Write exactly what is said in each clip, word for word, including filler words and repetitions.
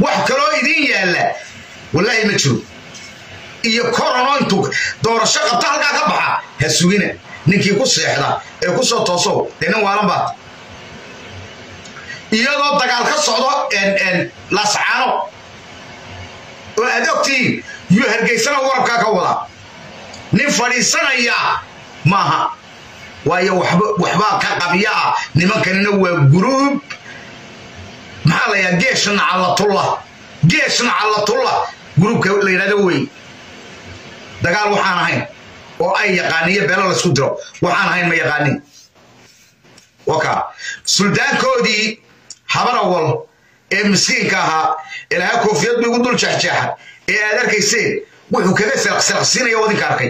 وحكلو إذين يلا والله ما تشوف iyo corona intuu doorasho qabta halka ka baxa hasuugina ninkii ku seexda ee ku soo tooso deena waalan ba iyadoo dagaal ka socdo en en lascaano oo adogti yu hargeysana warabka ka wada nin fadhiisanaya maaha waayo waxba waxba ka qabiya nimankanina waa group maxaa la yaa geeshna callatullah geeshna callatullah groupka la yiraahdo way dagaal waxaan ahayn oo ay yaqaaniyo beelo la isku diro waxaan ahayn ma yaqaanin waka suldaankoodii habarawal ee miskiinka ahaa ilaaha koofiyad ugu dul jeexjeexa ee aad arkayseen wuxuu kaga salqsalqsiinaya wadinka arkay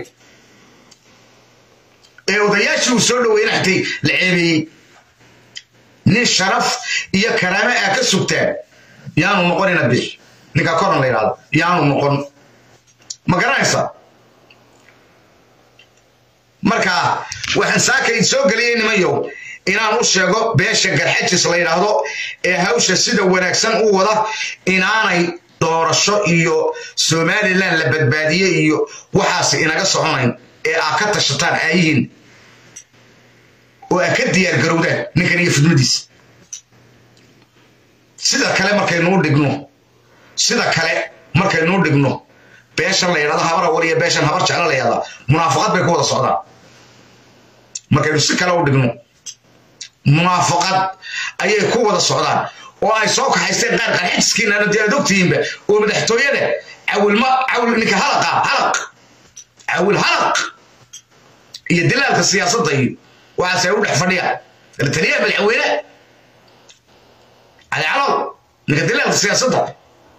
ee odayaashii uu soo dhaweeyay xatay la ceebeeyey nin sharaf iyo karaame ah ka sugtaan yaanu noqonina bix ninka koran la yiraahdo yaanu noqon ma garanaysaa marka waxaan saakay soo galiyay nimayow inaan u sheego beesha garxajis la yiraahdo ee hawsha sida wanaagsan u wada inaanay doorasho iyo Somaliland la badbaadiyay iyo waxaas inaga soconayn ee aa ka tashataan ayiin oo ka diyaar garowdaan ninkan iyo fidmadiis sida kale markaynu dhigno sida kale markaynu dhigno beesha la yiraahdo habar wariya beeshan habar jecel la yiraahdo munaafaqad bay ku wada socdaan markaynu si kale u dhigno munaafaqad ayay ku wada socdaan oo ay soo kaxaysteen qaar qarxiskiina aan diyaar dogtiinba oo madaxtooyada awil ma awil ninka halaqa halaq awil halaq iyo dilaalka siyaasadda iyo waxa ay u dhex fadhiyaan taliya bilcaweyne على علو نقدر في السياسة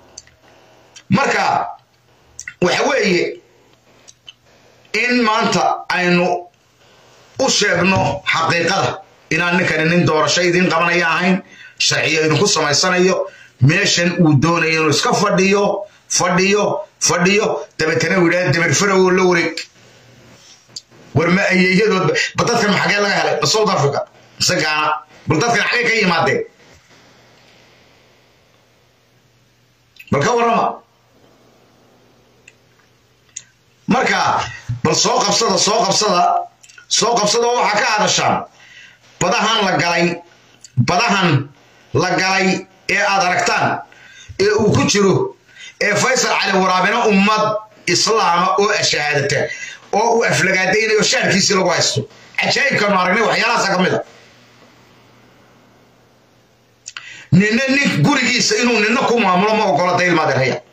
مركا وحوي إن ما أنت إنه أشيبنا حقيقة إن أنك إن دور شيء دين قبنا ياهين شرعية إنه قصة ما يصنعيه ماشين ودون إنه إسكاف فديو فديو فديو تبتنا ولاد تبرفروا ولورك ورما يجدوا بتذكر حاجة لها هلا بصوت أفريقيا سجانا بتذكر حاجة كي مادة بالكورما مركا بالسوق بصدا سوق بصدا سوق بصدا وحكى هذا الشام بدهن لقالي بدهن لقالي إيه أدركتان إيه وكتشرو إيه فيصل على ورابنا أمة إسلام أو أشهادته أو أفلقادين يشارك في لقايسته عشان كانوا عارفين وحيانا سكملة ننني قريجيس إنه ننكم عمله ما وقالت هي المادة هي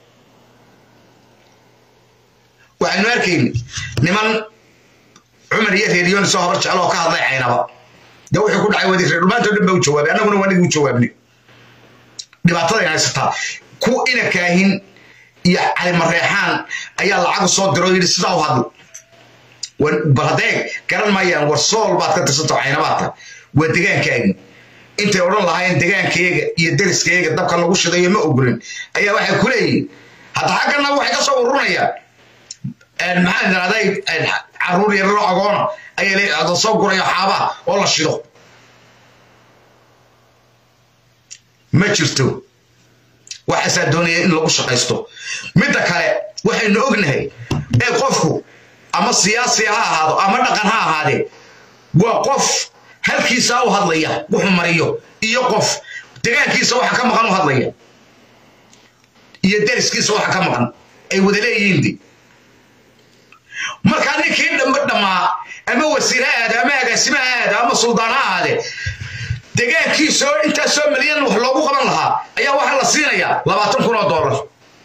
وعنو أركين نمن عمر يثيريون صهرت على كهذا عينه ده وحكون عيودي في ما تدب وجواب أنا من وين وجوابني دبعتها يعني ستة كو إنا كاهن يا على مريحان أيا العقد صوت دروي لسه وهذا وبهذاك كان ما ين ورسول بعد كده ستة عينه بعدها ودقان كاهن أنت أوران لهاي دقان كيجا يدرس كيجا ده كان لوش ده يما أقولين أيا واحد كله حتى حكنا واحد يصورون يا المحل هذا عرور يروح عقونا أي ليه هذا صوّر يا حابة والله شلو ما شفتوا وحسد الدنيا إن لقوش قيستو متى كله وحين نقولناه إيه قفكو أما السياسة هذا أما نقنها هذه وقف هل كيساو هذلية وحمريو يقف تجاه كيساو حكم قانون هذلية يدرس كيساو حكم قانون أي ودليل يندي marka ninkii dhama ama wasiirada ama agaasimaha ama suldaanaha deegaankiisa inta soo milyan wax loogu qaban lahaa ayaa waxa la siinayaa labaatan kun oo dollar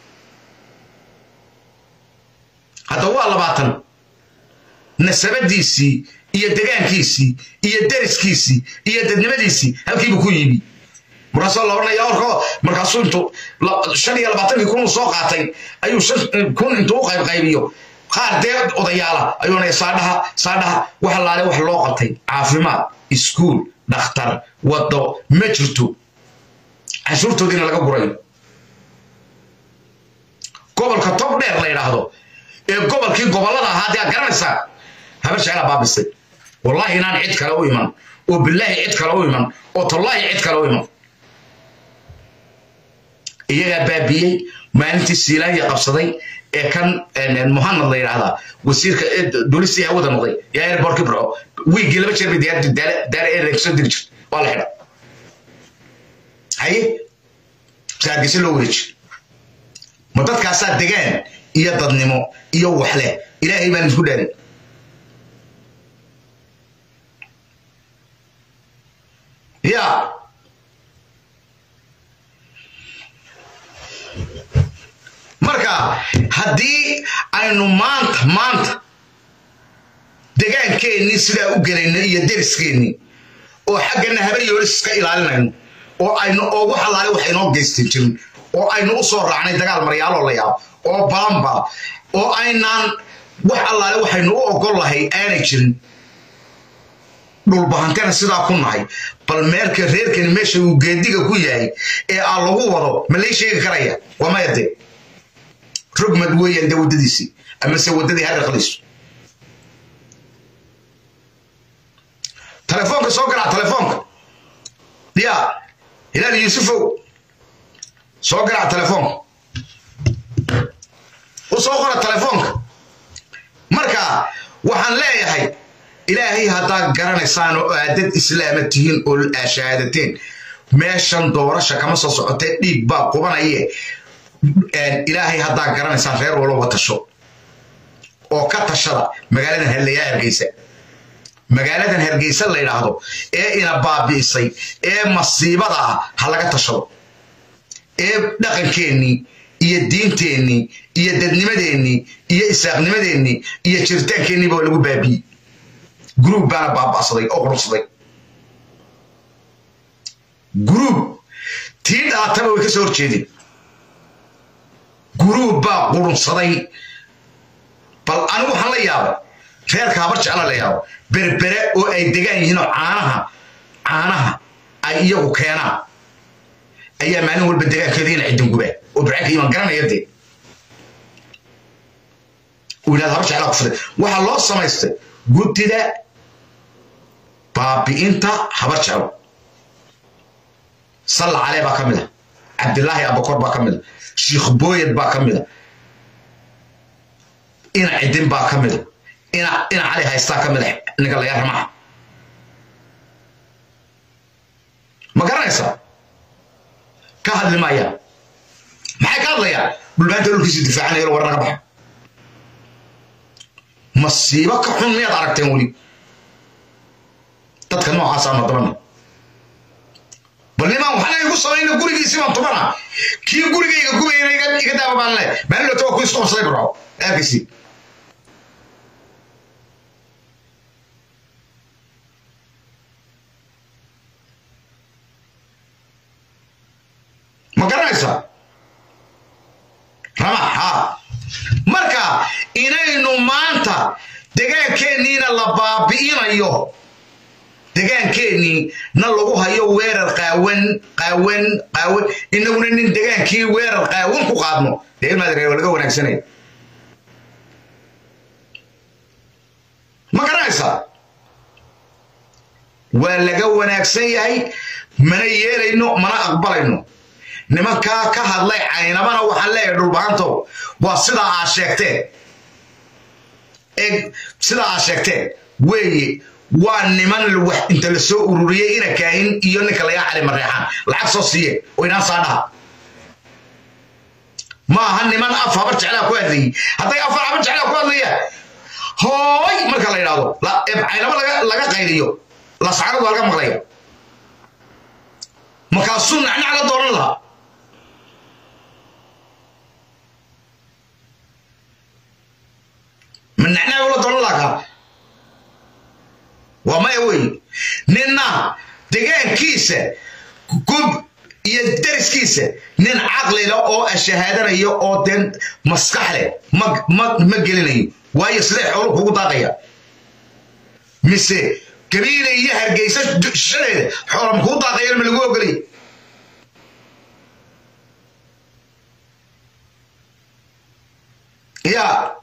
hada waa labaatan nasabadiisii iyo deegaankiisii iyo dariskiisii iyo dadnimadiisii halkiiba ku yibi markaasoo la oranayaa orko markaasuu intuu shan iyo labaatan kun soo qaatay ayuu shan kun intuu qayb qaybiyo qaar deed odayaala ayuuna saadaha saadaha waxa laale wax loo qabtay caafimaad iskuul dhakhtar wado ma jirto cashuurtoodina laga guray gobolka top dheer la yiraahdo ee gobolkii gobolada ahaa ee garanaysa habar shaqala baabisay wallahi inaan cid kale u iman oo billahi cid kale u iman oo tallahi cid kale u iman iyaga baabiyay maalintii Siilaaya qabsaday ee kan Muhammad la yiraahdaa wasiirka dowladda hawada noqday yaa airport kibro wiigi laba jeer bidiyad daara daara election dirjir wala xidha hay saadkiisa loo wareej ma dadkaasaa degaan iyo dadnimo iyo wax leh ilaahay baan isku dhaarin ya marka haddii aynu maanta maanta degaankeennii sidaa u gelayno iyo deriskeenni oo xaggana habaryoolis iska ilaalinayno oo aynu oo wax allaale wax inoo geystin jirin oo aynu u soo raacnay dagaal maryaaloo la yaabo oo balanba oo aynaan wax allaale waxaynu u ogol lahay aanay jirin dhulbahantena sidaa ku nahay bal meelka reerkani meesha uu geediga ku yahay ee aan lagu wado ma lay sheegi karaya waa maya dee rugmad weeyaan dee waddadiisii amase waddadii har aqliisu telefoonka soo garaac telefoonka ya hilaal yuusufow soo garaac telefoonka u soo qora telefoonka marka waxaan leeyahay ilaahay haddaa garanaysaan oo aadad islaama tihiin oo shahaadateen meeshan doorasha kama soo socotee dhiig baa qubanaye ilaahay haddaa garanaysaan reer walba tasho oo ka tashada magaaladan Harleysa Hargeysa magaaladan Hargeysa la yiraahdo ee ina baabiisay ee masiibada ah ha laga tashado ee dhaqankeeni iyo diinteeni iyo dadnimadeeni iyo isaaqnimadeeni iyo jiritaankeeni baa lagu baabiyay group baa baabaasaday oo qorsaday group tii dhaataba way ka soo horjeedeen group baa qurunsaday bal anigu waxaan la yaabay reerka habar jecla la yaabo berbere oo ay degaan yihiin oo caanaha caanaha ay iyagu keenaan ayaa maalin walba degaankeediina cidin gubaa oo ducaanka iman garanaya dee ولاد هرش على قفله وحلا سمايست قلت ده بابي أنت حبرش على صلى عليه بكمله عبد الله أبو بكر بكمله شيخ بويد بكمله إن عدين بكمله إن إن عليه هيستكمله نقول يا رمح ما قرأ يسا كهذا المايا ما حكى الله يا بالبنت اللي كيس دفاع عنه يروح رقبه مصيبة كحون مية عرفتين ولي تتكلم عصام طبعا بل ما وحنا يقول صلينا قولي كي سيما طبعا كي قولي كي يقول يقول يقول دابا بالله ما له تو كويس قوم صلي برو اكسي ما قرأيسا رمح ها marka inaynu maanta degaankeennina la baabi'inayo degaankeeni na lagu hayo weerar qaawan qaawan qaawan inaguna nin degaankii weerar qaawan ku qaadno deel madreey laga wanaagsanay ma garanaysa waa laga wanaagsan yahay mana yeelayno mana aqbalayno nimanka ka hadlay caynabana waxa leeyahay dhulbaanto waa sida aad sheegtay ee sida aad sheegtay weeye waa niman wax inta la soo ururiyay ina kaahin iyo ninka la yaa cali mareexan lacag soo siiye oo inaan saadha ma aha niman af habar jecla ku hadlay haday af habar jecla ku hadlaya hooy marka la yiraahdo la caynaba laga laga qayliyo la saarado laga maqlayo marka sunna ala dooran laha من نحن ولا دولارك وما يوي ننا دجان كيسة كوب يدرس كيسة نن عقل له أو الشهادة هي أو تن مسكحله ما ما ما جلني ويصلح حروف هو طاقية مثل كبيرة يهر جيسة شريد حرم هو طاقية من اللي جوجلي يا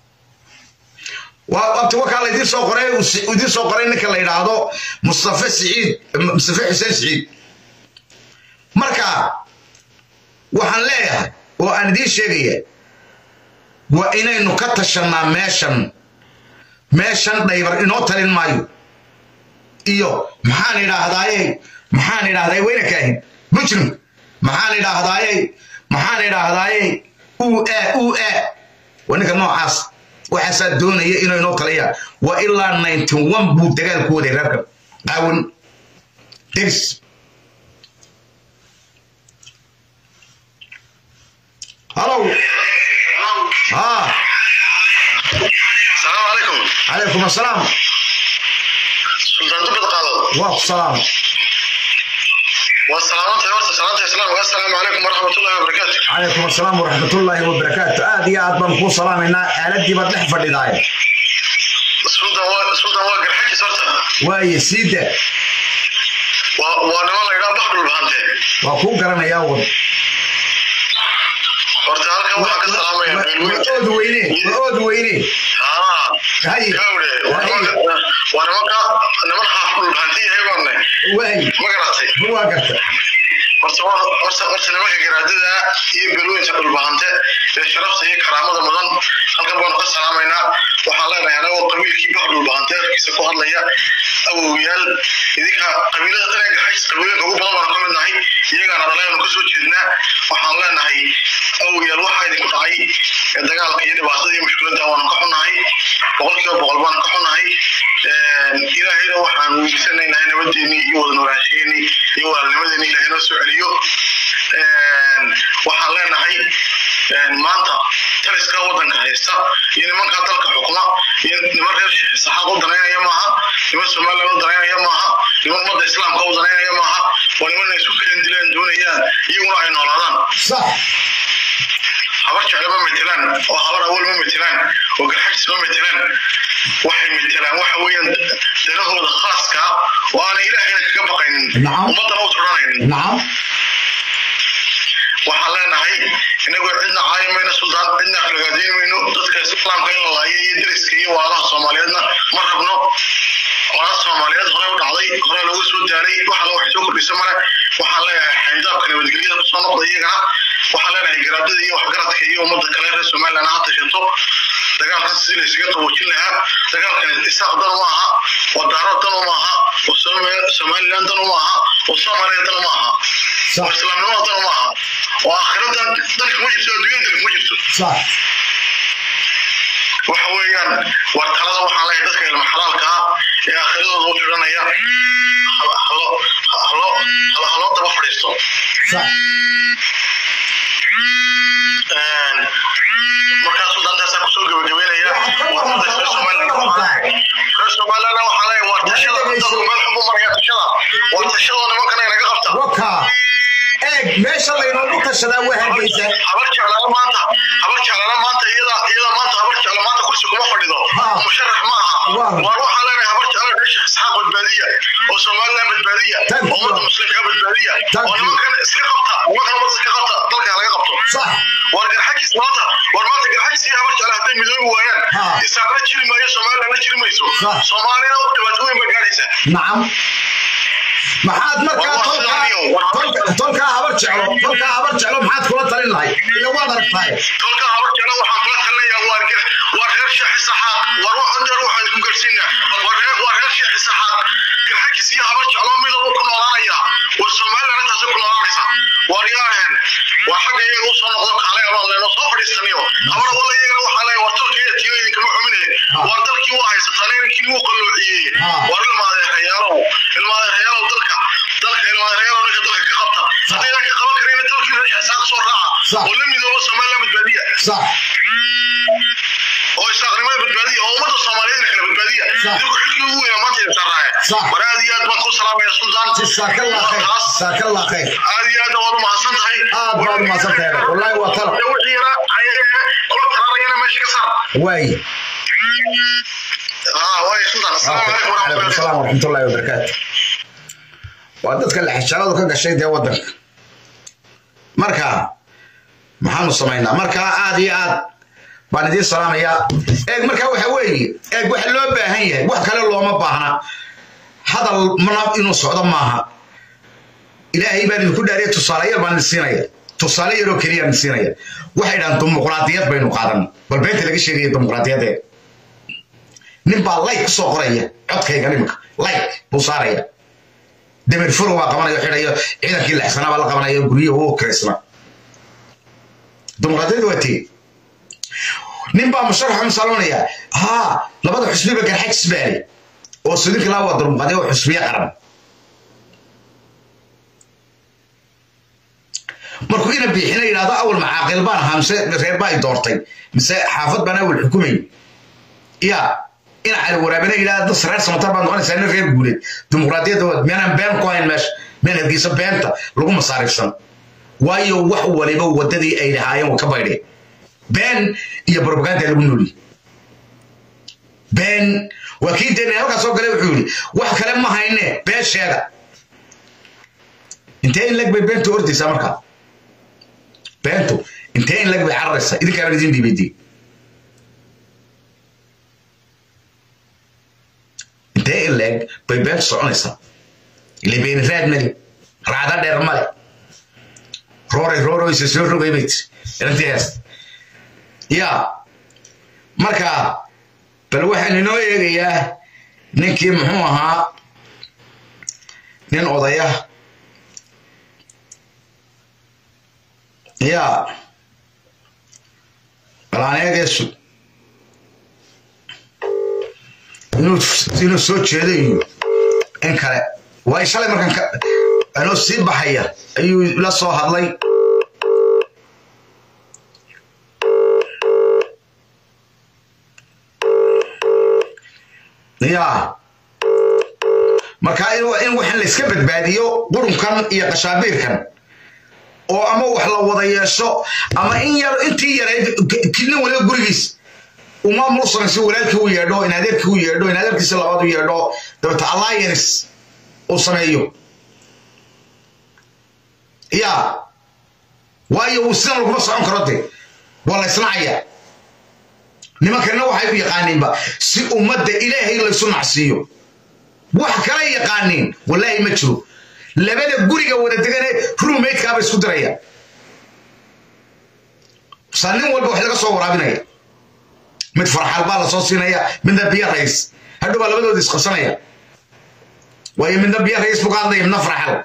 وقت وكالة دي سوقري ودي سوقري إنك اللي يرادو مصطفى سعيد مصطفى حسين سعيد مركا waxaan leeyahay oo aan idiin sheegaya waa inaynu ka tashanaa meeshan meeshan dhaybar inoo talin maayo iyo maxaan idhaahdaaye maxaan idhaahdaay wayna kaahin mujrim maxaan idhaahdaaye maxaan idhaahdaaye uu aa uu aa waa ninka noocaas waxaasaa doonaya inuu inoo taliyaan waa ilaa ninety one buu dagaalku waday reerkan qaawan deris halow ها السلام عليكم. عليكم السلام. سلطان تبت قالوا. وعليكم السلام. والسلام عليكم السلام والسلام عليكم ورحمة الله وبركاته. عليكم السلام ورحمة الله وبركاته. هذه أدبا نقول سلام إن ألدي بدح فرداية. سلطان وا سلطان واقر حكي صرتها. واي سيدة. و وأنا والله إلى بحر البهانتة. وأكون كرنا ياور. horta halkan waxa ka salaamaya ood weyne ood weyne ah hay kawre wana maka naman xaful hantii heebanne way magaratay waa garta horta horta horta nimanka garaadada iyo galooyinka dhulbaahante ee sharafta iyo karaamada mudan halkan baan ka salaamaynaa waxaan leenahay anagu qabiilkii baxr dhulbaahante kiisa ku hadlaya awooyaal idinka qabiilada danaga xajis qabiilada ugu badan baan ka midnahay iyagana dhalaynu ka soo jeednaa waxaan leenahay awooyaal waxa idinku dhacay dagaalka iyo dhibaatada iyo mushkiladda waan ka xunahay boqolkiiba boqol baan ka xunahay ilaahayna waxaan weydiisanaynaa nabadeeni iyo wada noolaasheeni iyo walaalnimadeeni ilaahay noo soo celiyo waxaan leenahay maanta taliska wadanka haysta iyo nimanka dalka xukuma iyo niman reer saxaaq u daneynaya maaha niman Soomaaliya u daneynaya maaha niman ummadda islaamka u daneynaya maaha waa niman ay isku keen dileen doonayaan iyaguna ay noolaadaan صح habar jecel ma matalan oo habar awal ma matalan oo garxis ma matalan waxay matalan waxa weeyaan danahooda khaaska oo aan ilaahayna kaga baqaynin ummadana u turanaynin نعم waxaan leenahay inagu cidna caayimayna sultaan cidna aflagaadeynayno dadka islaamka in la laayo iyo deriska iyo waalaha Soomaaliyeedna ma rabno waalaha Soomaaliyeed hore u dhacday hore loogu soo daaray waxa loo xisoo kordhisay mare waxaan leeyahay xindaabka nabadgelyada ku soo noqday iyagana waxaan leenahay garaadada iyo waxgaradka iyo ummadda kale reer Soomaaliland ha tashato dagaalkan si la isaga qaboojin lahaa dagaalkan isaaq dan ma aha oo daaro dan ma aha oo Soomaaliland dan ma aha oo Soomaaliland dan ma aha صح islaamnimo dan ma aha oo aakhiradan dalka ma jirto adduunyada ma jirto صح waxa weeyaan war talada waxaan leeyahay dadka ilma xalaalka ah ee aakhirada u jiranaya halo halo halo daba fadhiisto صح markaas suldaantaas ku soo gabagabeynaya wadada Soomaaliland Soomaaliland waxa leeyahay war tashada dadku meel xubno maraya tashada war tashada nimankan ay naga qabta وكا ايه ماشي الله ينور تشدا وهرجيسا habar jeclaa maanta habar jeclaa maanta iyada iyada maanta habar jeclaa maanta kursi kuma fadhido musharax ma aha war waxa leenahay habar jeclaa sheekh isxaaq badbaadiya oo Soomaaliland badbaadiya oo ummadda muslimka badbaadiya oo nimankan iska qabta nimankan ummadda iska qabta dalka laga qabto صح war garxajis maanta war maanta garxajis iyo habar jeclaa haday midoobi waayaan isaaqna jiri maayo Soomaaliland la jiri mayso Soomaaliland oo dhibaatooyin ba gaaraysa نعم maxaad markaa tolka tolka habar jeclo tolka habar jeclo maxaad kula talin lahay ila waad aragtay tolka habar jeclo waxaan kula talinayaa waa gar waa reer sheekh saxaaq war waxaan dar waxaan ku garsiinaa war reer waa reer sheekh saxaaq garxajis iyo habar jeclo mid oo ku noolaanaya war Soomaaliland taas ku noolaanaysa war yaahan waa xagga iyaga u soo noqdo kale ama leeno soo fadhiisanayo habar wala iyaga waxa la war tolka iyo tiyoyin kama xuminay war dalkii waa haysataan inkii uu qalloociyay war ilmaadayaalo ilmaadayaalo dalka dalka ilmaadayaalo ninka dalka ka qabta hadii ka qaban kareen dalkii reer saaq soo raaca oo la midoobo Soomaaliland badbaadiya صح oo islaamnimada badbaadiya oo ummadda Soomaaliyeed kala badbaadiya dinku xilkii ugu weyn maanta ay saraaye waraadiyad ma ku salaamay sultaan جزاك الله خير جزاك الله خير aadiyad waa ma hasan tahay aad baad ma hasan tahay wallahi waa tala wixira ay kula tarayna meesha ka saar way ah way sultaan assalamu alaykum السلام ورحمة الله وبركاته وادتك اللي حشرات ka gashay de wadanka marka maxaanu sameynaa marka aad iyo aad baan idin salaamaya eeg marka waxa weeye eeg waxa loo baahan yahay wax kale looma baahna hadal manab inuu socdo maaha ilaahay baan idinku dhaariyo tusaalayaal baan siinaya tusaale yaroo keliya nasiinaya waxay dhahan dimuqraadiyad baynu qaadan bal beenta laga sheegaya dimuqraadiyadda nin baa like kusoo qoraya codkayga nimanka like buu saaraya damer furo waa qabanayo xidhayo ciidankii lexsanaa baa la qabanayo guryaha oo kireysna dimuqraadiyadda waa tii nin baa musharaxa masalonaya haa labada xusbiba garxajis baale oo sidinka laa waa dimuqraadiya oo xusbiya qaran markuu ina biixina yidhaahdo awal macaaqil baan ahaa mise reer baa i doortay mise xaafad baan awal xukumay yaa ina cali waraabina yidhaahdo dad reer samatar baan noqonaysaa ina reer guuleed dimuqraadiyadda waa miyaanan been ku hayn meesha miyaan hargeysa beenta lagu masaariifsan waayo wax waliba waddadii ay lahaayeen waa ka baydheen been iyo propaganda lagu nooliyey been waa kii deenay halkaa soo galay wuxuu yidhi wax kale ma hayne been sheega intee in leg bay beentu ordaysaa markaa beentu intee in leg bay cararaysaa idinkaana idin dhiibaydii intee in leg bay beentu soconaysaa ile beeni raad male raacda dheer male rooray rooroysa soo rogay bay tiri inantii heesta yaa marka bal waxaan inoo eegayaa ninkii muxuu ahaa nin odaya yaa bal aan eegaysu inuu soo jeedayo in kale waay shalay markaan anoo sii baxaya ayuu la soo hadlay yaa markaa in waxaan la iska badbaadiyo qurunkan iyo qashaabiirkan oo ama wax la wada yeesho ama in yar intii yarayd kidnin waliba gurigiis uma muusan si walaalkii u yeedho in adeerkii u yeedho in adeerkiisa labaad u yeedho dabata alliance uu sameeyo yaa waayo uu sidan laguma socon karo de waa la isnacaya nimankanna waxay u yaqaaniinba si ummadda ilaahay laysu nacsiiyo wax kala yaqaaniin wallaahi ma jiro labada guriga wada degane roommate-kaaba isku diraya saa nin walba wax laga soo waraabinaya mid farxal baa la soo siinaya midna biyo rays hadhow baa labadooda isqabsanaya waayo midna biyo rays buu ka hadlaya midna farxal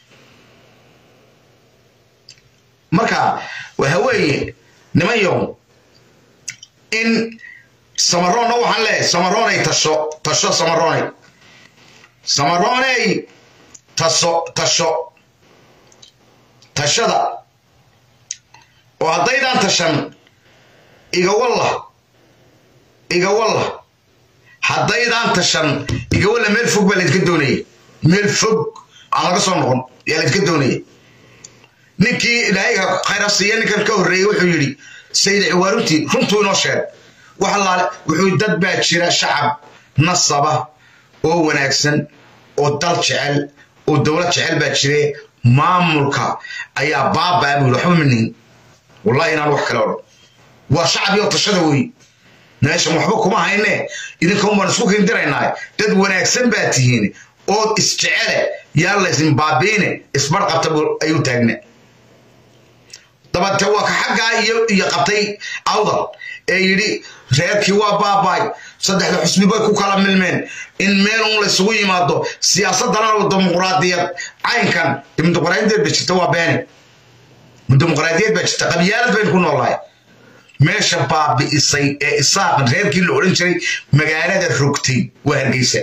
marka waxa weeye nimanyo in samaroonna waxaan leeyahay samaroonay tasho tasho samaroonay samaroonay tasho tasho tashada oo haddaydaan tashan iga wallah iga wallah haddaydaan tashan iga wallah meel fog baa laydinka doonayay meel fog aan laga soo noqon yaa laydinka doonayay ninkii ilaahay khayra siiya ninkan ka horreeyey wuxuu yidhi sayid ciwaarutii runtuu inoo sheeg wax allaale wuxuu dad baa jira shacab nasaba oo wanaagsan oo dal jecel oo dowlad jecel baa jire maamulka ayaa baabaa buu waxba minin wallahi inaan wax kale odhan waa shacab iyo tashada wey meeshan waxba kuma hayne idinkan waan isku kindiraynaa dad wanaagsan baa tihiin oo isjecele yaa laysin baabiine isbar qabta ayuu taagne dabadte waa ka xaggaa iyo iyo qabtay awdal ee yidhi reerkii waa baabaay saddexda xusbi bay ku kala milmeen in meel un laysugu yimaado siyaasadana oo dimuqraadiyad caynkan dimuqraadiyad ba jirta waa beene dimuqraadiyad ba jirta qabyaalad baynu ku noolahay meesha baabi'isay ee isaaqan reerkii la odhan jiray magaalada rogtay waa hargeysa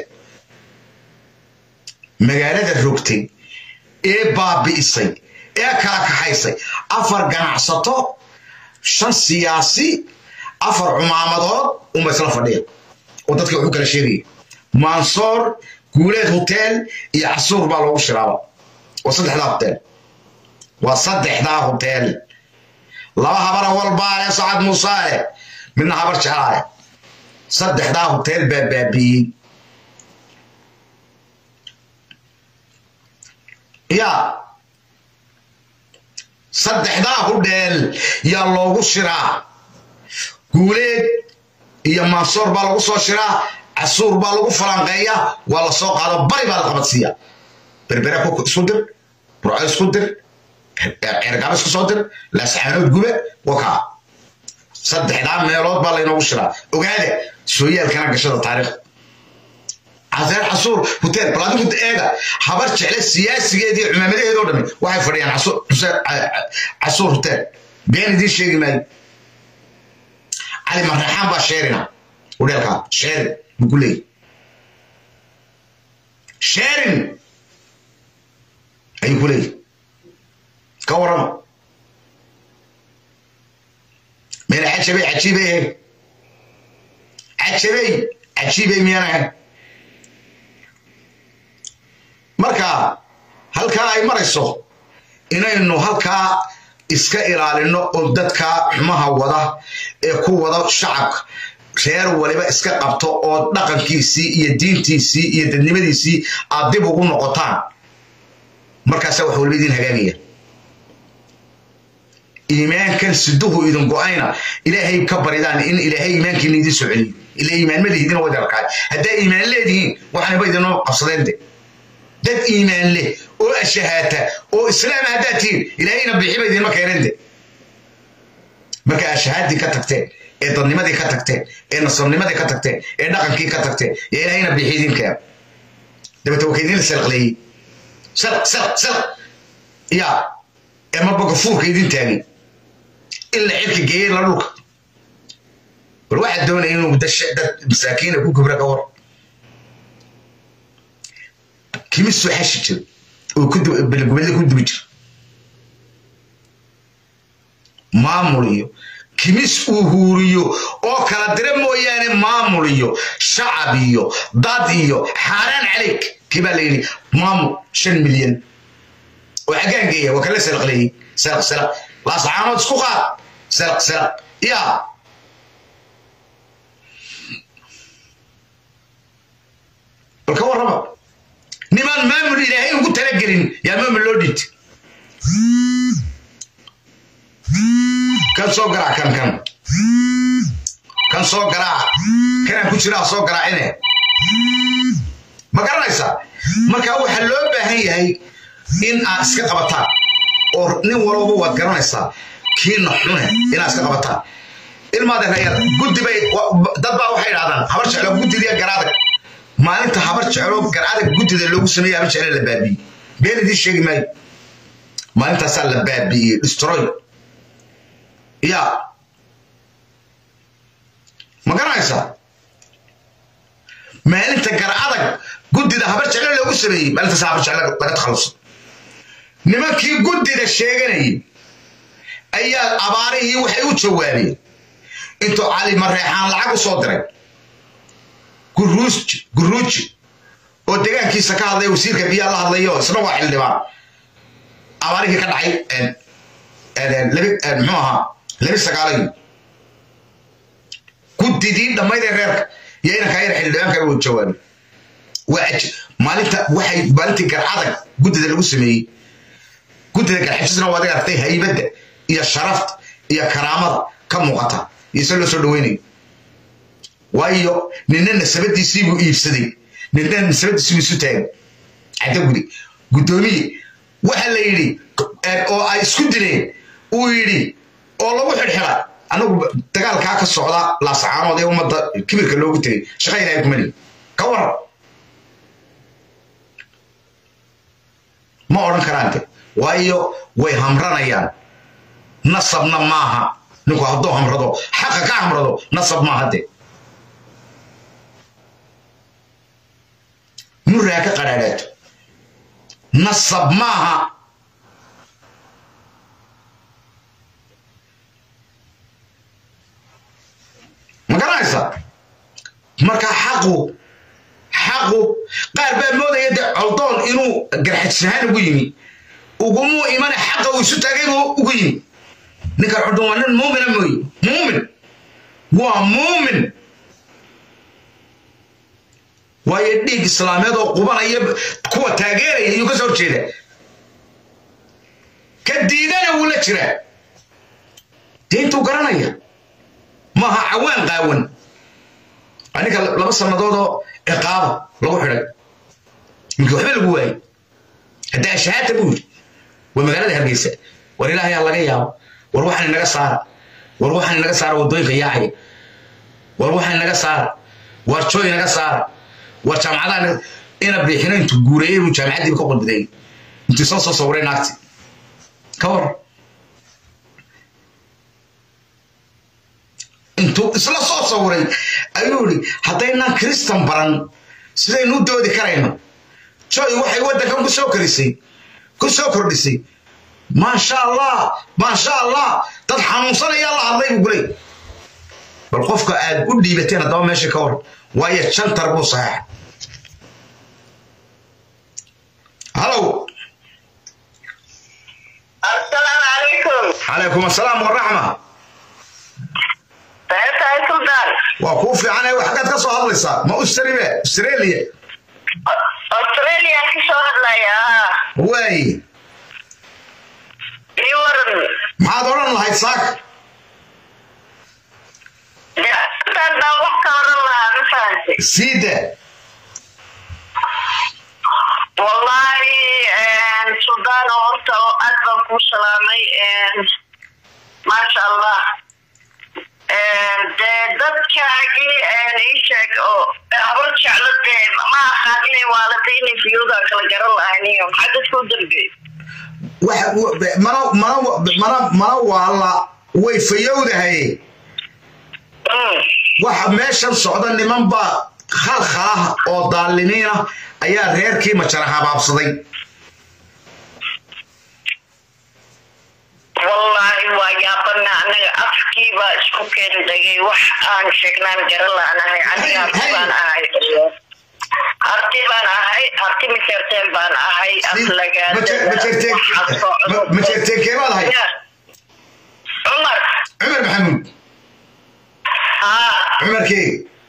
magaalada rogtay ee baabi'isay ee kala kaxaysay afar ganacsato shan siyaasi afar cumaamadood uma isla fadhiya oo dadka wuxuu kala sheegaya mansoor guuleed hotel iyo casuur baa loogu shiraaba waa saddexdaa hotel waa saddexdaa hotel laba habara walbaale sacad muusaale midna habar jeclaale saddexdaa hotel baa baabiiyey yaa saddexdaa hudheel yaa loogu shiraa guuleed iyo mansoor baa lagu soo shiraa casuur baa lagu falanqeeya waa la soo qaado bari baa la qabadsiiya berbera isku dir burco isku dir ergaabis ku soo dir laascaanood gube waka saddexdaa meelood baa laynoogu shiraa ogaada sooyaalkana gashada taariikh عزير عصور هوتيل بلادو كنت إيجا حبرت على السياسي دي عمامده هذول دمي واحد فريان عصور عصور هوتيل بين دي شيء جمال علي مرحبا بشيرنا وديلك شير بقول لي شيرن أي يقول لي كورم من عجبي عجيبه عجبي عجيبه ميانا marka halka ay marayso inaynu halka iska ilaalino oo dadka xumaha wada ee ku wada shacabka reer waliba iska qabto oo dhaqankiisii iyo diintiisii iyo dadnimadiisii aad dib ugu noqotaan markaas wax walba idin hagaagaya iimaankan siduhu idin go'ayna ilaahay ka baridaan in ilaahay iimaankiina idin soo celiyo ilaahay iimaan ma leedin wada arkay hadaa iimaan leediin waxaan ba idin qabsadeen dad iimaan leh oo ashahata oo islaam hadaatiin ilaahayna bixibay idin ma keenande marka ashahadi ka tagteen ee dadnimadii ka tagteen ee nasabnimadii ka tagteen ee dhaqankii ka tagteen ee ilaahayna bixidin keen dabta wakiidin salqlay sal sal sal ya ee marba gafuurka idin taagay illa cirka geeyay la dhulka bal waxa doonay inuu dad masaakiin ku kubra ka war كمسو حشجر وكنت بالقبل كنت بجر ماموليو كمس وهوريو او كلا درمو يعني ماموليو شعبيو ضاديو حاران عليك كيف ليلي مامو شن مليون وحقان جيه وكلا سرق لي سرق سرق لا صعانو تسكوخات سرق سرق يا الكور ربا نمان مامل إلهي وقلت لقرين يا مامل لوديت كان سوق قراع كان كان كان سوق قراع كان كنت شراء سوق قراع هنا ما قرأ يسا ما كاو حلو بهي هي إن أسكت أبطال أو نورو بوات قرأ يسا كين نحنه إن أسكت أبطال الماذا غير قد بي دبا وحيد هذا حبرش على قد دي قرادك ما أنت حبرت شعره قرعدك قلت ذا لو سميه حبرت شعره لبابي بين دي الشيء ما ما أنت سال لبابي استروي يا ما قرأ يسا ما أنت قرعدك قلت ذا حبرت شعره لو سميه ما أنت سافر شعره لقد خلص نما كي قلت ذا الشيء جنيه أي أباريه وحيوت شوالي أنتوا علي مريحان العقل صدرك قروج قروج ودقان كي سكا هذا وسيرك بيا الله هذايو سنو واحد دبا أبارك كان عي ان ان لبي معها لبي سكالين كنت دي لما يدرك يا إنا كاير حل دبان كانوا يتجوان واحد مالك واحد بالتي قرعدك قلت ذا الوسمي قلت ذا حسنا وادي عرفتي هي بدا يا شرفت يا كرامه كم وقتها يسلو سدويني وايو نيننا سبتي سيبو إيفسدي نيننا سبتي سيبو سوتين عتقولي قدومي وحلا يدي أو أسكتني ويدي والله وحد حلا أنا تقال كاك الصعداء لا سعام وده وما كبير كله قلتلي شخينا يكملي كور ما أورن كرانته وايو ويهمرنا يان نصبنا معها نكو هدو همردو حقا كهمردو نصب ما هدي مرة كقرارات نصب معها ما قرأيسا مركا حقو حقو قال باب مودا يدع عوضون إنو قرحة سهان وقيمي وقوموا إيمان حقه ويسوتاقينه وقيمي نكر عدوان مؤمن أموي مؤمن هو مؤمن ويديك إسلاميات وقبانا يب كوة تاقيري يكسر جيدا كديدانا ولا جرا دينتو قرانيا ما ها عوان قاون أنك لبس النضوضو إقامة لغو حرق يمكن وحبه القواي هدا أشهات أبوي ومغالده هرجيسه war ilaahay laga yaabo war waxaan naga saar war waxaan naga saar wadooyinka yaacay war waxaan naga saar war jooy naga saar war jaamacadaha ina bixinay intu guureeyay uu jaamacadii ka qodbay intii soo soo sawray naagti ka war intu isla soo sawray ayuu yiri hadayna kristan baran sidaynu doodi karayno jooy waxay wadankan ku soo karisay ku soo kordhisay ما شاء الله ما شاء الله تضحنون صنع يلا الله يقولي بالقفك قول لي بتين دوام ماشي كور وهي تشنتر بو صحيح هلو السلام عليكم عليكم السلام والرحمة تعرف يا سلطان وكوفي عنها وحاجات كسو هضلسة ما أستراليا أستراليا أستراليا كسو هضليا واي يورن ما دوران الله يساك لا تنبا وحكا ورن الله مفانسي سيدة والله سلطان وانتا وأدبا كو سلامي ما شاء الله dadkaagii iisheeg oo habar jeclade ma ahaan inay waalidiini fiyuuda kala garan lahayniyo maxaa dadku u dambeeyey mana mana mana mana wala way fayowdahay waxa meeshan socda niman ba khalkhalaah oo daalimiina ayaa reerkii ma jara habaabsaday wallahi waa yaabana anaga afkiiba isku keen dagay wax aan sheegnaan garan laanahay aniga baan ahay arti baan ahay arti miserteen baan ahay aslaga مجرتين كيف هذا هاي عمر عمر محمود ها عمر كي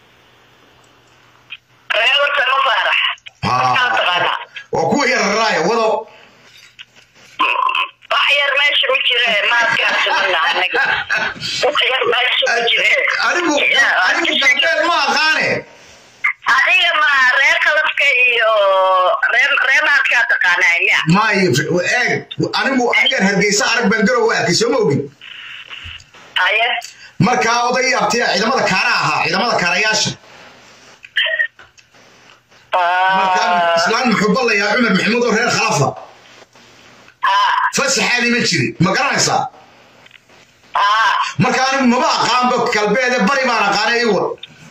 رياضة المفارح ها وكوه الراية وضو وحير ماشي مجرى ما كانت منها عنك وحير ماشي مجرى أنا بو أنا بو ما غاني adiga ma reer qalabka iyo reer reemaadka taqaanaya ما يفرق ايه انا مو اجر هرجيسا arag baan garow waa kisoo moogin aye marka oday abtiya ciidamada kaara aha ciidamada kaarayaasha marka islaan muxuu la yaa Umar Maxamuud oo reer khalafa ah fasaxani ma jiri ma garanaysa ah marka anigu ma aqaan ba kalbeede bari baan aqaanay war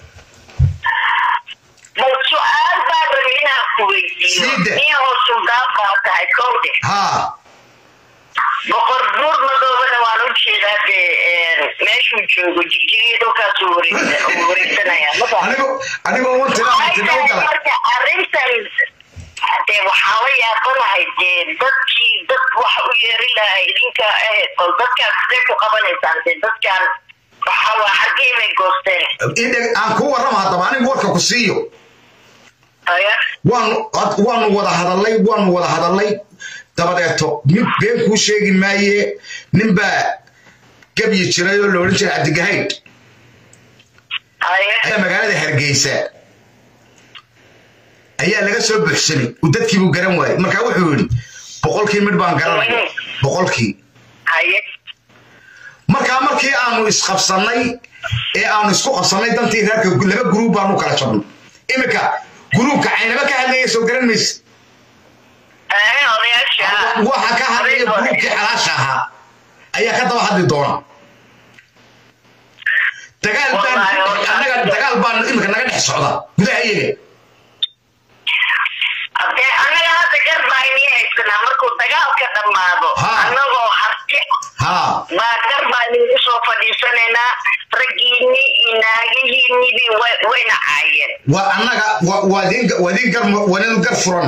السؤال بعد هنا كويس هي هو السودان بعد كودي ها بقربور مدوبنا وانو شيدا ماشي جوجو جيجي دو كاسوري وريتنا يا مبا anigu anigu wanta la tidoo kala arrintan de waxa way aqonahay de dadkii dad wax u yeeri lahay idinka ee dadka sidee ku qabanaysan dadkan waxa waa xaqii may goosteen inta aan ku warrama hadaba anigu warka ku siiyo waan waan wada hadalay waan wada hadalay dabadeeto mid been ku sheegi maaye ninba gabi jiray oo loo jiray Cabdigahayd ayaa magaalada Hargeysa ayaa laga soo buuxsanay u dadkii uu garan waayay marka wuxuu yiri boqolkii mid baan garanay boqolkii haye marka markii aanu isqabsanay ee aanu isku qabsanay dantii reerka laba group baanu kala jabnay imika groupka aynaba ka hadlayay soo garan maysa ee odayaasha waxa ka hadlayay groupkii xalaashaha ayaa ka daba hadli doona dagaal baan anaga dagaal baan imika naga dhex socda gudaha iyaga ade anaga hadda garbaayni haysana markuu dagaalka dhamaado anagoo harti ha ma garbaayni soo fadhiisanayna ragiini inaagihiini bi wayna caayeen wa anaga wadin wadin gar wadin gar furan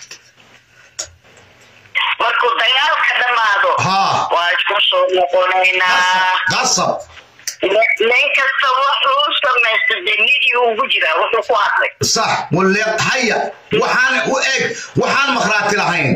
markuu dagaalka dhamaado ha waa isku soo noqonaynaa qasab nin kasta wuxuu samaystay midii ugu jira wuxuu ku hadlay صح ولا هيا وحان وإيك وحان مخرات لهين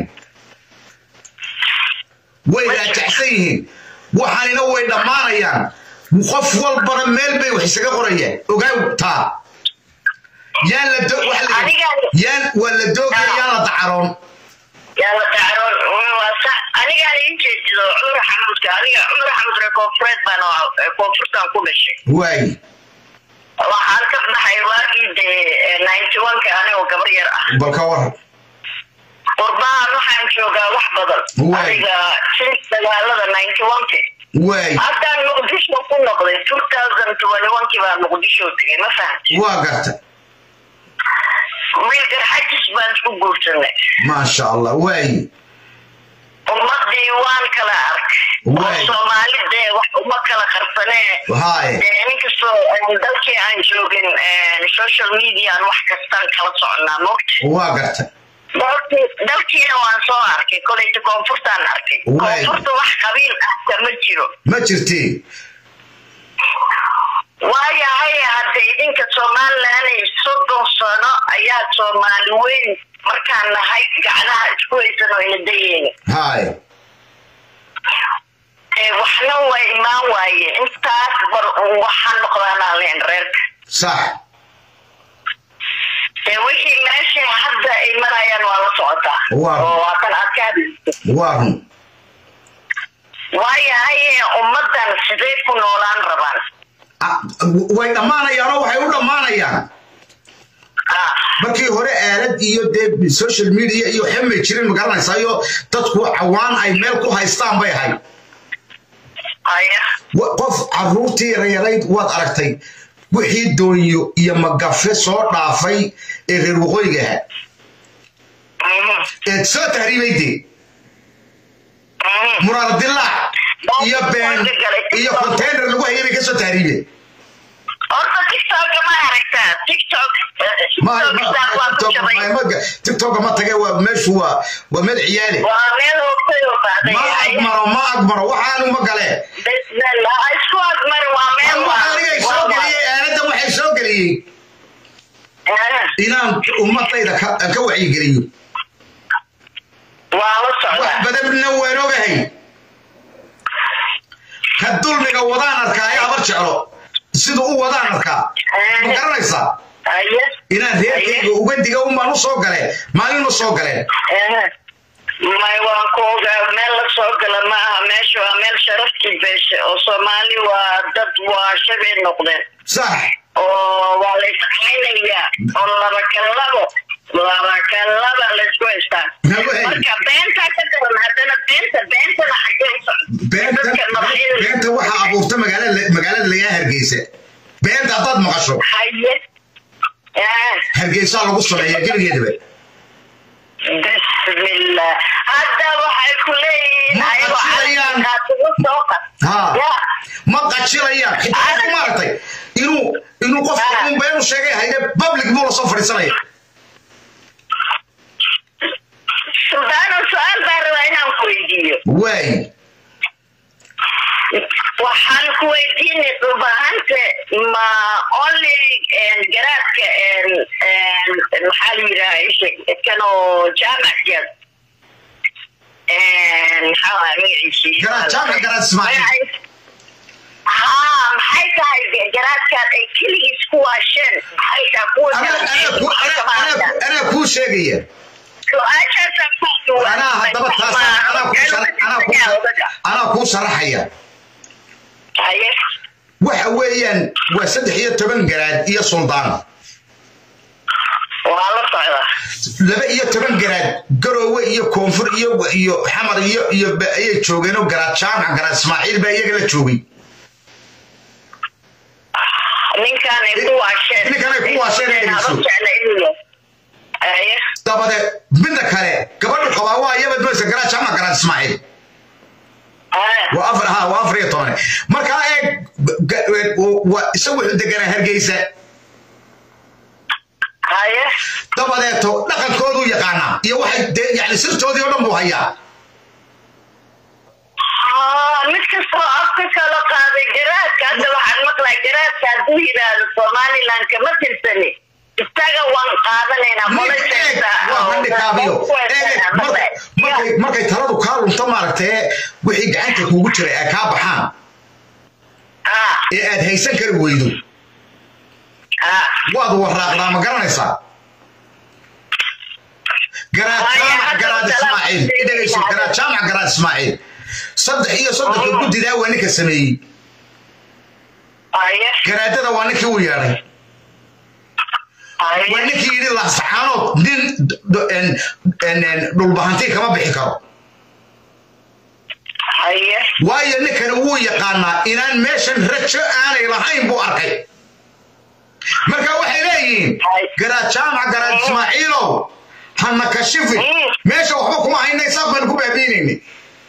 وإذا تحسين وحان ينوي دمانا يان وخف والبرميل بي وحسك قرية وقاو تا يان لدوك وحلي يان ولا دوك يان دعرون يان دعرون وصح aniga aan ii jeedido cumar xamuudka aniga cumar xamuud reer koonfureed baan koonfurtaan ku dhashay waay waxaan ka baxay waagii dee ninety one-ka anigoo gabar yar ah bal ka war qurbaan waxaan joogaa wax badan aniga shan sagaalada ninety one-ka waay haddaan muqdisho ku noqday two thousand twenty-one-kii baa muqdisho tegay ma fahamtay waa garta wiil garxajis baan isku guursanay maasha allah waay ummadii waan kala arkay oo soomaalidee wax uma kala qarsanee dee ninkastoo dalkii aan joogin social mediaan wax kastaan kala soconaa mogta waa garta dalkiina waan soo arkay kolayta koonfurtaan arkay koonfurta wax qabiil ahta ma jiro ma jirti waayahay hadda idinka somalilanay soddon sano ayaa soomaali weyn markaan nahay gacnaha isku haysanoo ina dayeyna hay waxna waa imaan waaye intaas bar waxaan noqdaanaa leen reerka sax wixii meesha hadda ay marayaan waa la socotaa oo waakan adkaadi waa waayahay ummadan sidee ku noolaan rabaan way dhammaanayaanoo waxay u dhammaanayaan markii hore aalad iyo dee social media iyo xemay jirin magaranaysaa iyo dadku cawaan ay meel ku haystaan bay ahayd qof caruurtii yarayarayd waad aragtay wixii doonyo iyo magafe soo dhaafay ee reer waqooyiga ahaa eed soo tahriibayde muraadilaac iyo been iyo container lagu hayay bay ka soo tahriibeen horta tiktok ma aragtaa tiktok tiktok ma tage waa meeshu waa waa meel ciyaale waa meel hoogtayo baaday ma agmaro ma agmaro waxaanu ma gale bismillah isku agmaro waa meel waxay soo galiyay aalada waxay soo galiyay inaan ummadayda ka wacyi geliyo waa la socdaa wax badanna waan ogahay ka dulmiga wadaan arkaa ayaa habar jeclo sida u wadaan arkaa ma garanaysaa inaan reerkayga uga diga umaan u soo galeen maalin ma soo galeen may waan ku ogaa meel la soo gala ma aha meesha waa meel sharaftii beesha oo soomaali waa dad waa shabay noqdeen sax oo waa la iscaynayaa oo laba kalabo laba kalaba la isku haystaan marka beentaa ka daran haddana beenta beentana xaggee u beenta waxaa abuurta magaalada magaalada lagaa hargeysa beenta haddaad maqasho hargeysaa lagu sameeya geligeedaba bismillah hadda waxay ku leeyihiin ma qajilayaan xitaa maaragtay inuu inuu qofka un beenu sheegay hayde public buu lasoo fadhiisanaya suldaano su-aal baa rabaa inaan ku weydiiyo waay waxaan ku weydiinay dhulbahante ma only garaadka maxaa la yidhaha kanoo jaamackeed maxaa magaciisii jaamac garaad ismaaciil haa maxay tahay garaadkaad ay keligiis ku waasheen maxay tahay anaa kuu sheegaya anaa haddaba taas anaa kuu sharaxaya waxa weeyaan waa saddex iyo toban garaad iyo suldaan waa la socdaa laba iyo toban garaad garoowe iyo koonfur iyo iyo xamar iyo iyo ayay joogeen oo garaad jaamac garaad ismaaciil baa iyaga la joogay ninkaan ay ku waasheen ninkaan ay ku waasheen dabade midna kale gabadhu qabaa waa iyaba doonaysa garaad jaamac garaad ismaaciil waa afar ha waa afar iyo toban markaa eeg isagu wuxuu deganaa hargeysa dabadeeto dhaqankoodu yaqaanaa iyo waxay yani sirtoodii oo dhan buu hayaa mid kastoo afka kala qaaday garaadka hadda waxaan maqlaa garaadka hadduu yidhaahdo somaliland kama tirsani isaga waan qaadanaynaa markay taladu kaa lunto maaragtay wixii gacanta kuugu jiray ay kaa baxaan ee aad haysan kari weydo waad waraaqdaa ma garanaysaa garaad garaad ismaaciil idagayso garaad jaamac garaad ismaaciil saddex iyo soddonka guddidaa waa ninka sameeyey garaadada waa ninkii u yeedhay waa ninkii yidhi laascaanood nin dhulbahantii kama bixi karo waayo ninkani wuu yaqaanaa inaan meeshan rajo aanay lahayn buu arkay marka waxay leeyihiin garaad jaamac garaad ismaaciilow hana kashifi meesha waxba kuma haynay saaf baan ku baabiinayni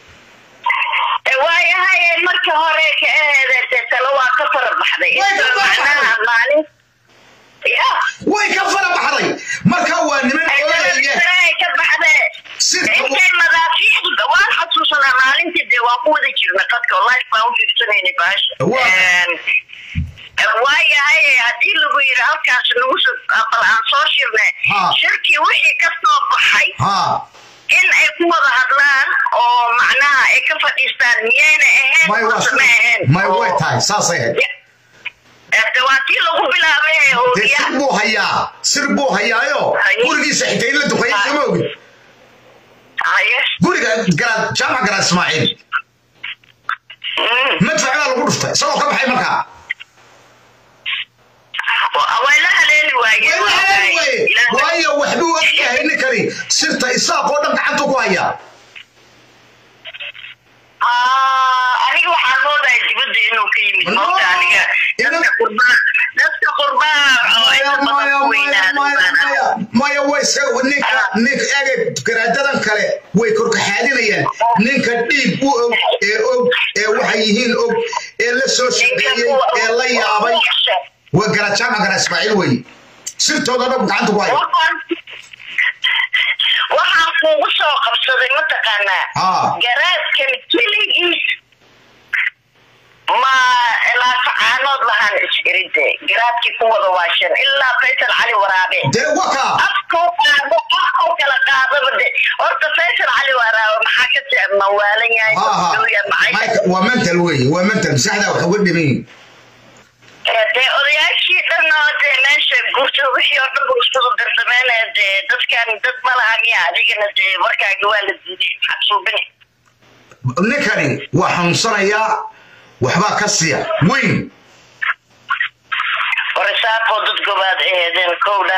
waayahay marka hore ka aheedee talo waa ka fara baxday macnaha maalin ya way ka fara baxday marka waa niman oolaya ka baxday intay madaafiicda waan xasuusanaa maalintii dee waan ku wada jirna dadka life baan u fiirsanayna baasha waayahay haddii lagu yidhi halkaas nagu bal aan soo shirnay shirkii wixii ka soo baxay in ay ku wada hadlaan oo macnaha ay ka fadhiistaan miyayna ahayn ma ahayn may way tahay saasay ahayd waa tii lagu bilaabay sir buu hayaa sir buu hayaayo gurigiisa xitay in la duqeeyo kama ogin guriga garaad jaamac garaad ismaaciil madfac baa lagu dhuftay isagoo ka baxay markaa ولا هلين واجي وايا وحدو وجهه نكري سرت إساق ودم عنده كويا آه أنا waxaan moodaa dibadda inuu ka yimid moota aniga dadka qurbaan dadka qurbaan oo ay badan weynaan maya way soo ninka ninka eeg garaadadan kale way korka xaalinayaan ninka dhiib u og ee og ee waxay yihiin og ee la soo shaqeeyay ee la yaabay وقرأ جامع قرأ إسماعيل وي سرت هذا نبغى عنده واي waxaan kuugu soo qabsaday mataqaanaa garaad kan keligiis ma laafacaanood lahaan isiride garaadkii ku wada waashan ilaa faysal cali waraabe dee waka afkuu qaado afkuu kala qaadaba de horta faysal cali waraabe maxaa ka tii mawaalan yahay waa mental wey waa mental saxda wax uga dhimin dee odayaashii dhanoo dee meesha gurta wixii oo dhan buu isku dardameynaya dee dadkan dad ma laha miya adigana dee warkaaga waa la diiday maxaad suubini ninkani waa xanuunsanayaa waxbaa ka siya weyn warisaaqoo dad gobaad aheedeen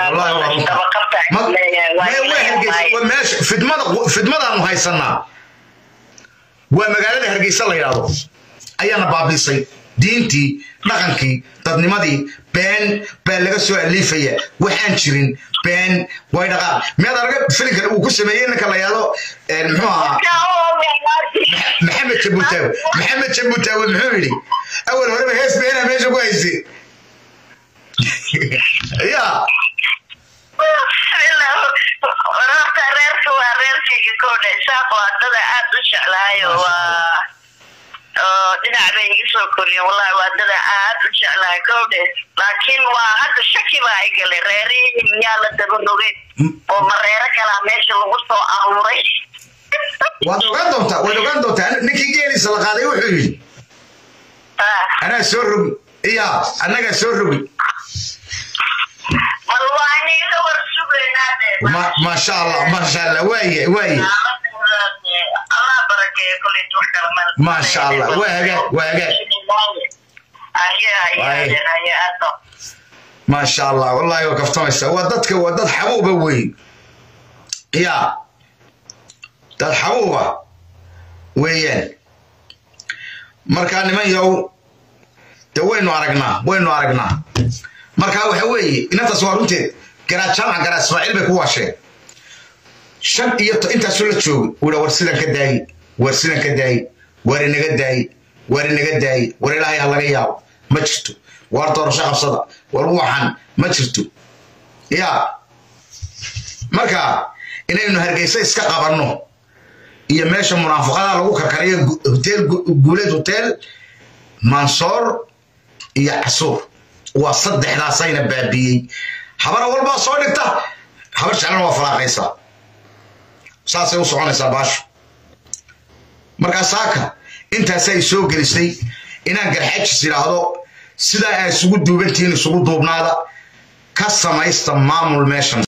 kowdhaabaqabtameesha fidmadaanu haysanaa waa magaalada hargeysa la yidhaahdo ayaana baabiisay diintii dhaqankii dadnimadii been baa laga soo aliifaya waxaan jirin been way dhaqaan meed arga filinkan uu ku sameeyey ninka la yidhaahdo muxuu ahaa maxamed jabutaawe maxamed jabutaawe muxuu yidhi awal horeba hees beena meesha ku haysay ya horta reerka waa reerkayga koodha isaaq waa dada aad u jeclaayo waa dhinac bay iga soo koriyeen wallahi waa dada aad u jeclahay koodhe laakiin waa hadda shaki baa ay galay reerihii miyaa la dabarogay oo mareero kalaa meesha lagu soo aruuray waad ogaan doontaa waad ogaan doontaa ninkii geeliisa la qaaday wuxuu yidhi anaa soo rogi iya annagaa soo rogi bal waa aniga war sugaynaa maasha allah maasha allah waaye waaye ما شاء الله وهجا وهجا ما شاء الله والله وقفت مسا ودتك ودت حبوبة وين يا دت حبوبة وين مركان ما يو توين وارجنا وين وارجنا مركا وحوي إن تصورته كرا شمع كرا إسماعيل بكواشة شن يط أنت سولت شو ولا ورسلنا كداي ورسلنا كداي ورنا كداي ورنا كداي ورنا هاي الله ياو ما شفتوا وارطور شغف صدا وروحان ما شفتوا يا مركا إن إنه هرجيسة إسكا قبرنه هي ماشى منافقة لو كركرية هوتيل جولة هوتيل منصور يا عصور وصد إحنا صينا بابي حبر أول ما صورته حبر شعلنا وفلا قيسا ساسي وصعنا ساباش مركا ساكا انت ساي سوق لسي إنا قرحيك سيراهدو سيدا سوق دوبنتين سوق دوبنادا كسا ما يستمامو الماشن